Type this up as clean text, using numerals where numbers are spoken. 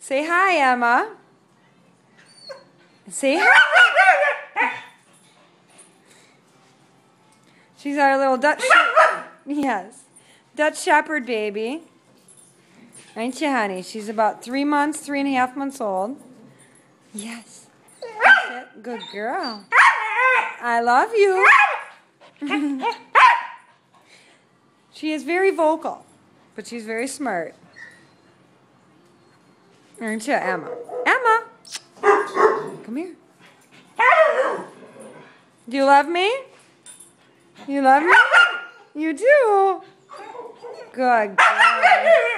Say hi, Emma. Say hi. She's our little Dutch. Yes, Dutch Shepherd baby. Ain't you, honey? She's about 3 months, 3.5 months old. Yes. That's it. Good girl. I love you. She is very vocal, but she's very smart. Aren't you, Emma? Emma! Come here. Do you love me? You love me? You do? Good girl.